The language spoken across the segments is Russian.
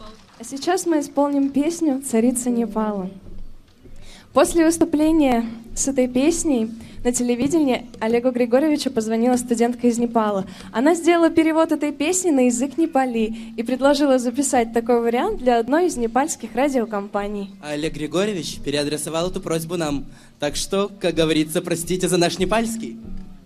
А сейчас мы исполним песню «Царица Непала». После выступления с этой песней на телевидении Олегу Григорьевичу позвонила студентка из Непала. Она сделала перевод этой песни на язык непали и предложила записать такой вариант для одной из непальских радиокомпаний. Олег Григорьевич переадресовал эту просьбу нам. Так что, как говорится, простите за наш непальский.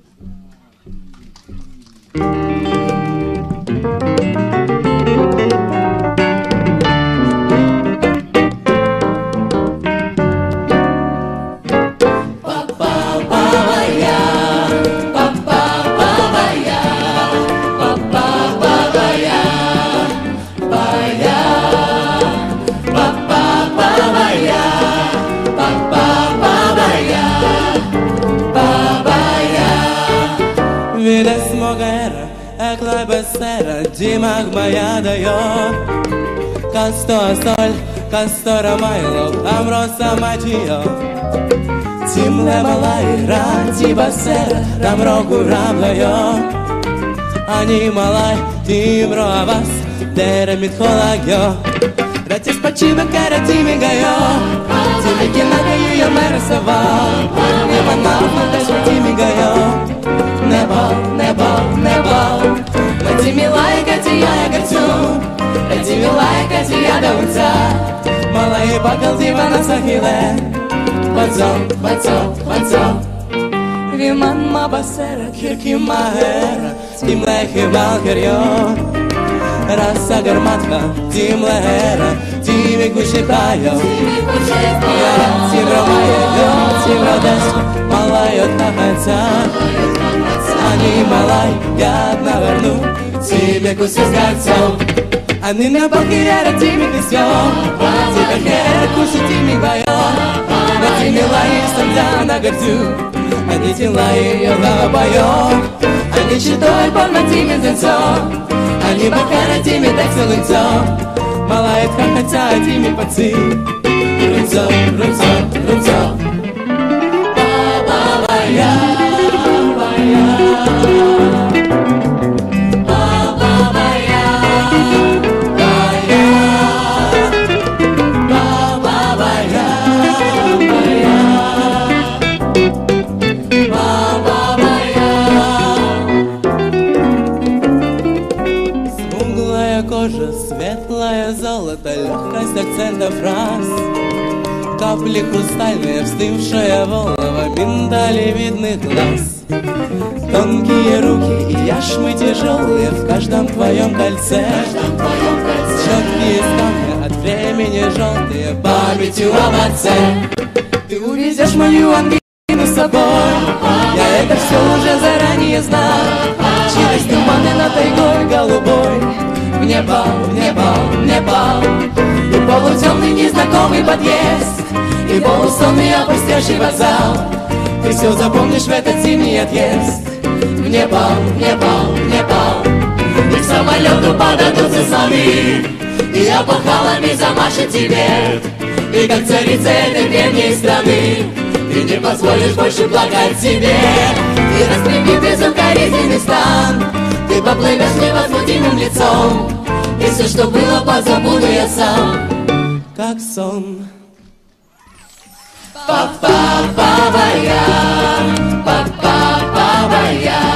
Dimag maya dayo Kasto sol, kasto ramailo Amro samatiyo Timle malai rati basera Ramro kuramlayo Ani malai timro avas Dere mitholagyo Ratis pachima kara timi gayo Timi kinagayo yo merasava Neba nafna desho timi gayo Nebo, nebo, nebo Ради милая, Катя, я горцу Ради милая, Катя, я до утра Малая поколдива на сахиле Бацо, бацо, бацо Виман мабасера, кирки махера Тимле хивал херьо Раса гарматка, тимле хера Тими кучипайо Тимро майо, тимро деско Малайот нахаца Ani malai, gad na vernu Тебе куси с горцом Ani na bakirera timi kisyon Тебе хера куси timi bayo Na timi lai standa na горцу Ani тилай yo na bayo Ani читой пон на тими зенцо Ani бакара тими тексо линцо Малает хахаца тими паци Рунцо, рунцо, рунцо Ба-ба-ба-я Светлое золото, легкость акцентов фраз Капли хрустальные, встывшая волова Миндалевидных глаз Тонкие руки и яшмы тяжелые В каждом твоем кольце Четкие ставки от времени желтые Памятью об отце Ты увезешь мою ангелину с собой Я это все уже заранее знал Через туманы над тайгой голубой В небо, в небо, в небо И полутемный незнакомый подъезд И полусонный опустевший вокзал Ты все запомнишь в этот зимний отъезд В небо, в небо, в небо И к самолету подадутся слоны И опахалами замашет тебе И как царица этой древней страны Ты не позволишь больше плакать себе И распрямив безукоризненный стан Ты поплывешь невозмутимым лицом И все, что было, позабуду я сам Как сон Па-па-па-ба-я Па-па-па-ба-я